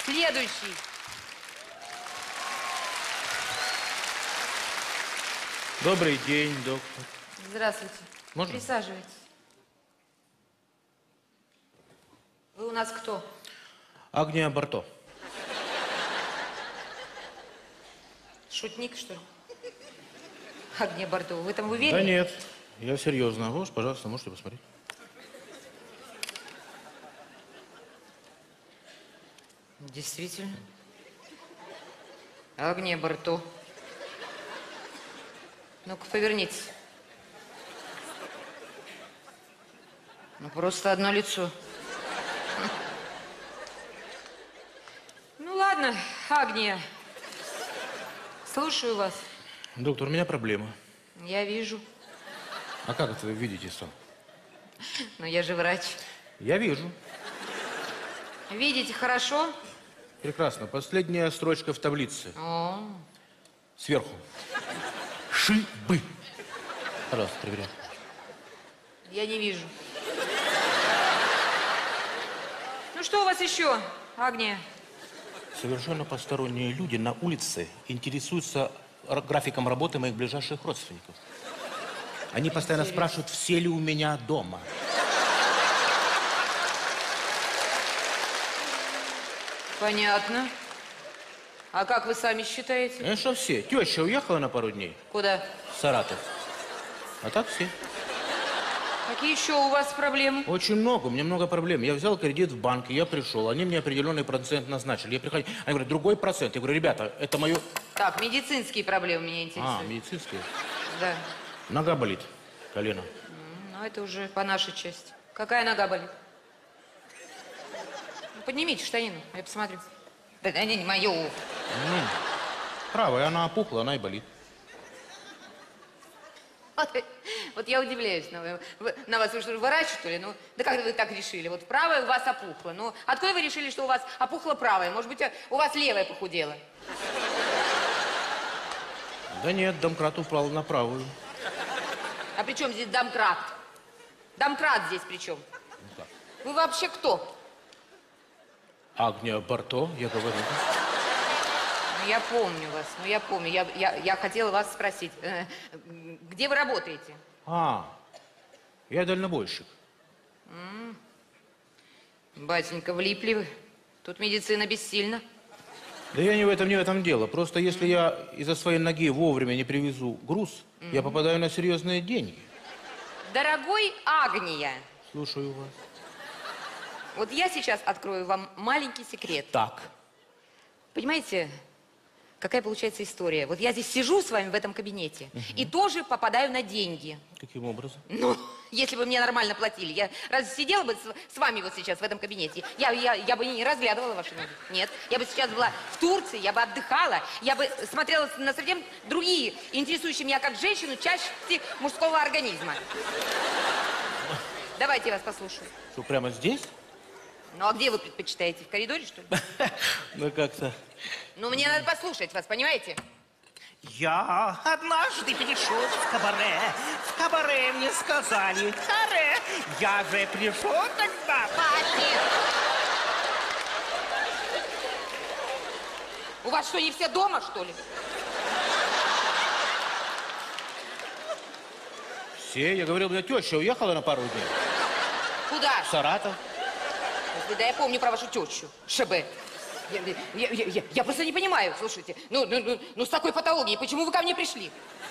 Следующий. Добрый день, доктор. Здравствуйте. Можно? Присаживайтесь. Вы у нас кто? Агния Барто. Шутник, что ли? Агния Барто, вы там уверены? Да нет, я серьезно. Вот, пожалуйста, можете посмотреть. Действительно. Агния Барто. Ну-ка, повернитесь. Ну, просто одно лицо. Ну, ладно, Агния. Слушаю вас. Доктор, у меня проблема. Я вижу. А как это вы видите сам? Но я же врач. Я вижу. Видите хорошо? Прекрасно. Последняя строчка в таблице. О. Сверху. Шибы. Пожалуйста, проверяй. Я не вижу. Ну, что у вас еще, Агния? Совершенно посторонние люди на улице интересуются графиком работы моих ближайших родственников. Они постоянно спрашивают, все ли у меня дома. Понятно. А как вы сами считаете? Ну что все? Теща уехала на пару дней Куда? в Саратов. А так все. Какие еще у вас проблемы? Очень много, у меня много проблем. Я взял кредит в банке, я пришел, они мне определенный процент назначили. Я прихожу, они говорят, другой процент. Я говорю, ребята, это мое... Так, медицинские проблемы меня интересуют. А, медицинские. Да. Нога болит, колено. Ну, это уже по нашей части. Какая нога болит? Ну, поднимите штанину, я посмотрю. Да, не мою. Правая, она опухла, она и болит. Вот я удивляюсь на вас, вы что, врач, что ли? Ну, да как вы так решили? Вот правая у вас опухла. Ну, откуда вы решили, что у вас опухла правая? Может быть, у вас левая похудела? Да нет, домкрат упал на правую. А при чем здесь домкрат? Домкрат здесь при чем? Ну как? Вы вообще кто? Агния Барто, я говорю. Ну, я помню вас, ну, я помню. Я хотела вас спросить, где вы работаете? Я дальнобойщик. Батенька, влипли вы. Тут медицина бессильна. Да я не в этом дело. Просто если я из-за своей ноги вовремя не привезу груз, я попадаю на серьезные деньги. Дорогой Агния, Слушаю вас. вот я сейчас открою вам маленький секрет. Так. Понимаете, какая получается история? Вот я здесь сижу с вами в этом кабинете и тоже попадаю на деньги. Каким образом? Ну, если бы мне нормально платили, я разве сидела бы с вами вот сейчас в этом кабинете? Я бы не разглядывала ваши ноги. Нет, я бы сейчас была в Турции, я бы отдыхала, я бы смотрела на совсем другие, интересующие меня как женщину, части мужского организма. Давайте я вас послушаю. Что, прямо здесь? Ну, а где вы предпочитаете? В коридоре, что ли? Ну, как-то... Ну, мне надо послушать вас, понимаете? Я однажды пришел в кабаре. В кабаре мне сказали, харе. Я же пришел тогда. Хватит! У вас что, не все дома, что ли? Все, я говорил, у меня теща уехала на пару дней. Куда? В Саратов. Господи, да я помню про вашу тещу. ШБ. Я просто не понимаю, слушайте. Ну, с такой патологией, почему вы ко мне пришли?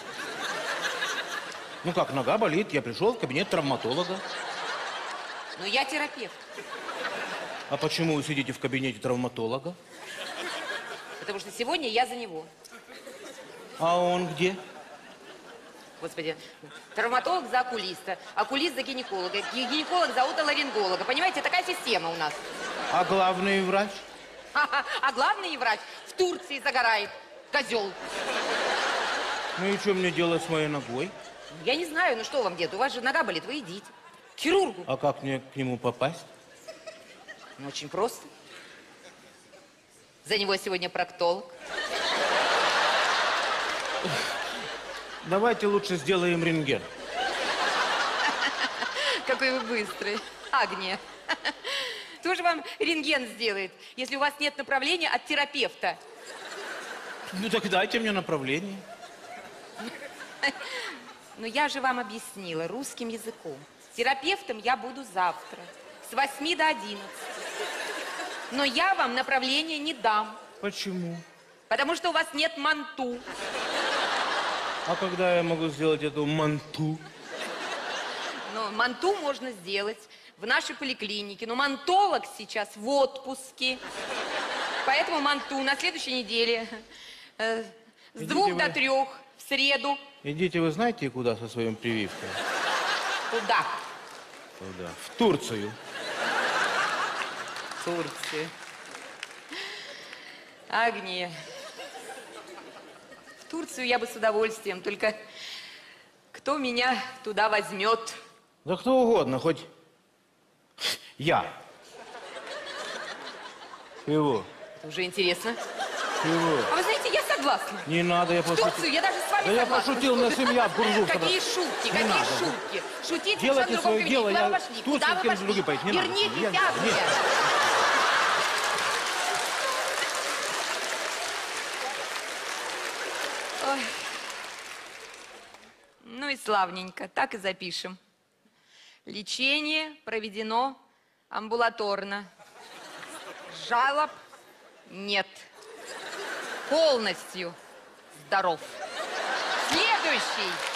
Ну как, нога болит, я пришел в кабинет травматолога. Ну, я терапевт. А почему вы сидите в кабинете травматолога? Потому что сегодня я за него. А он где? Господи, травматолог за окулиста, окулист за гинеколога, гинеколог за отоларинголога. Понимаете, такая система у нас. А главный врач? А главный врач в Турции загорает. Козел. Ну и что мне делать с моей ногой? Я не знаю, ну что вам делать? У вас же нога болит, вы идите. К хирургу. А как мне к нему попасть? Ну, очень просто. За него сегодня проктолог. Давайте лучше сделаем рентген. Какой вы быстрый. Агния. Кто же вам рентген сделает, если у вас нет направления от терапевта? Ну так дайте мне направление. Но я же вам объяснила русским языком. Терапевтом я буду завтра с 8 до 11. Но я вам направление не дам. Почему? Потому что у вас нет манту. А когда я могу сделать эту манту? Но манту можно сделать в нашей поликлинике. Но мантолог сейчас в отпуске. Поэтому манту на следующей неделе с Идите 2 вы. до 3 в среду. Идите вы знаете куда со своим прививкой? Туда. Куда? В Турцию. Турции. Агния. В Турцию я бы с удовольствием, только кто меня туда возьмет? Да кто угодно, хоть я. Чего? Это уже интересно. Чего? А вы знаете, я согласна. Не надо, я В пошутил. Турцию я даже с вами Да я согласна. пошутил, на семья в Кургуф. Какие шутки, Не какие надо. шутки. Шутить Делайте в свое другом дело, кабинете. Куда я вы пошли? в Турцию Куда с вы кем-то пошли? другим пойти. Не надо. Вернитесь, Я- Агния. Нет. Ой. Ну и славненько, так и запишем. Лечение проведено амбулаторно. Жалоб нет. Полностью здоров. Следующий.